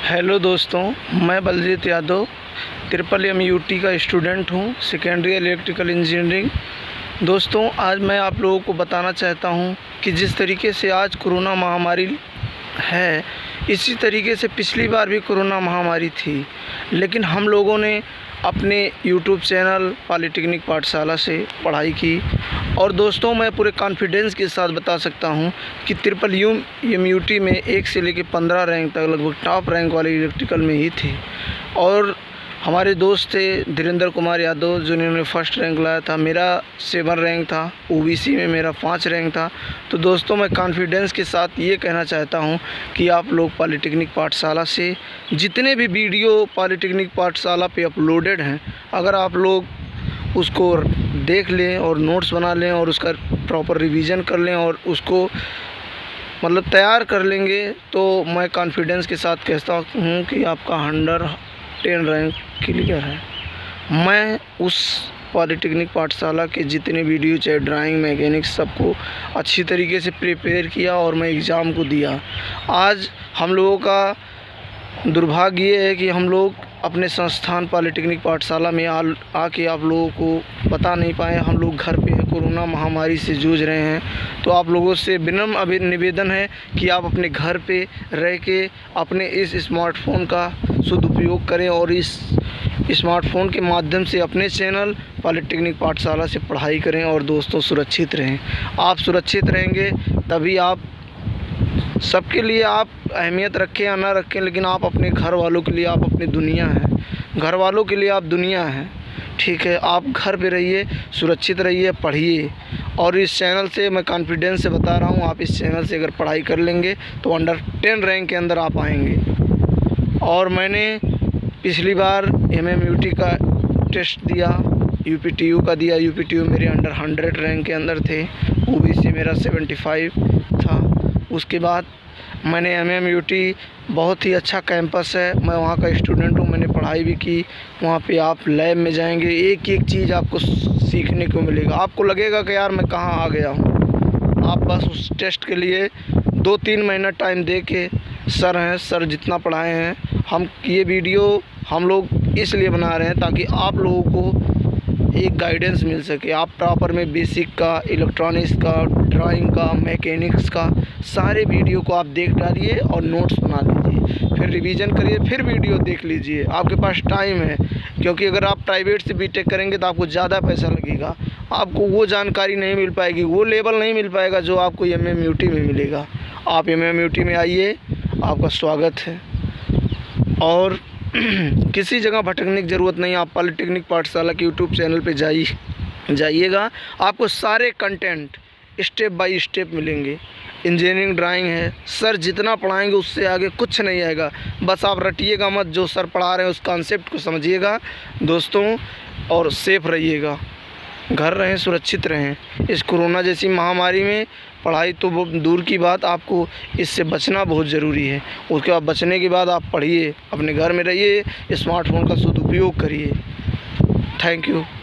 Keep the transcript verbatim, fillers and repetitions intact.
Hello दोस्तों, मैं Baljeet Yadav triple M U T का स्टूडेंट हूँ, सेकेंडरी इलेक्ट्रिकल इंजीनियरिंग। दोस्तों, आज मैं आप लोगों को बताना चाहता हूँ कि जिस तरीके से आज कोरोना महामारी है, इसी तरीके से पिछली बार भी कोरोना महामारी थी, लेकिन हम लोगों ने अपने यूट्यूब चैनल पॉलिटेक्निक पाठशाला से पढ़ाई की। और दोस्तों, मैं पूरे कॉन्फिडेंस के साथ बता सकता हूं कि triple U M U T में एक से लेकर पंद्रह रैंक तक लगभग टॉप रैंक वाले इलेक्ट्रिकल में ही थे। और हमारे दोस्त थे धीरेंद्र कुमार यादव, जिन्होंने फर्स्ट रैंक लाया था। मेरा सेवन रैंक था, ओ बी सी में मेरा पाँच रैंक था। तो दोस्तों, मैं कॉन्फिडेंस के साथ ये कहना चाहता हूं कि आप लोग पॉलिटेक्निक पाठशाला से जितने भी वीडियो पॉलिटेक्निक पाठशाला पे अपलोडेड हैं, अगर आप लोग उसको देख लें और नोट्स बना लें और उसका प्रॉपर रिवीजन कर लें और उसको मतलब तैयार कर लेंगे, तो मैं कॉन्फिडेंस के साथ कहता हूँ कि आपका हंड्रेड टेन रैंक क्लियर है। मैं उस पॉलिटेक्निक पाठशाला के जितने वीडियो चाहे ड्राइंग, मैकेनिक्स, सबको अच्छी तरीके से प्रिपेयर किया और मैं एग्ज़ाम को दिया। आज हम लोगों का दुर्भाग्य ये है कि हम लोग अपने संस्थान पॉलिटेक्निक पाठशाला में आ आके आप लोगों को बता नहीं पाए। हम लोग घर पे हैं, कोरोना महामारी से जूझ रहे हैं। तो आप लोगों से विनम्र अभी निवेदन है कि आप अपने घर पे रह के अपने इस स्मार्टफोन का सदुपयोग करें और इस स्मार्टफोन के माध्यम से अपने चैनल पॉलिटेक्निक पाठशाला से पढ़ाई करें और दोस्तों सुरक्षित रहें। आप सुरक्षित रहेंगे तभी आप सबके लिए आप अहमियत रखें या ना रखें, लेकिन आप अपने घर वालों के लिए आप अपनी दुनिया हैं, घर वालों के लिए आप दुनिया हैं। ठीक है, आप घर पे रहिए, सुरक्षित रहिए, पढ़िए। और इस चैनल से मैं कॉन्फिडेंस से बता रहा हूँ, आप इस चैनल से अगर पढ़ाई कर लेंगे तो अंडर टेन रैंक के अंदर आप आएंगे। और मैंने पिछली बार एम एम यू टी का टेस्ट दिया, यू पी टी यू का दिया। यू पी टी यू मेरे अंडर हंड्रेड रैंक के अंदर थे, ओ बी सी मेरा सेवेंटी फाइव था। उसके बाद मैंने एम एम यू टी, बहुत ही अच्छा कैंपस है, मैं वहाँ का स्टूडेंट हूँ, मैंने पढ़ाई भी की। वहाँ पे आप लैब में जाएंगे, एक एक चीज़ आपको सीखने को मिलेगा। आपको लगेगा कि यार मैं कहाँ आ गया हूँ। आप बस उस टेस्ट के लिए दो तीन महीना टाइम दे के, सर हैं सर जितना पढ़ाए हैं, हम ये वीडियो हम लोग इसलिए बना रहे हैं ताकि आप लोगों को एक गाइडेंस मिल सके। आप प्रॉपर में बेसिक का, इलेक्ट्रॉनिक्स का, ड्राइंग का, मैकेनिक्स का सारे वीडियो को आप देख डालिए और नोट्स बना लीजिए, फिर रिवीजन करिए, फिर वीडियो देख लीजिए। आपके पास टाइम है, क्योंकि अगर आप प्राइवेट से बीटेक करेंगे तो आपको ज़्यादा पैसा लगेगा, आपको वो जानकारी नहीं मिल पाएगी, वो लेवल नहीं मिल पाएगा जो आपको एम एम यू टी में मिलेगा। आप एम एम यू टी में आइए, आपका स्वागत है। और किसी जगह भटकने की ज़रूरत नहीं, आप पॉलिटेक्निक पाठशाला के यूट्यूब चैनल पे जाइए जाइएगा आपको सारे कंटेंट स्टेप बाय स्टेप मिलेंगे। इंजीनियरिंग ड्राइंग है, सर जितना पढ़ाएंगे उससे आगे कुछ नहीं आएगा। बस आप रटिएगा मत, जो सर पढ़ा रहे हैं उस कॉन्सेप्ट को समझिएगा दोस्तों, और सेफ रहिएगा, घर रहें, सुरक्षित रहें। इस कोरोना जैसी महामारी में पढ़ाई तो बहुत दूर की बात, आपको इससे बचना बहुत ज़रूरी है। उसके बाद बचने के बाद आप पढ़िए, अपने घर में रहिए, स्मार्टफोन का सदुपयोग करिए। Thank you.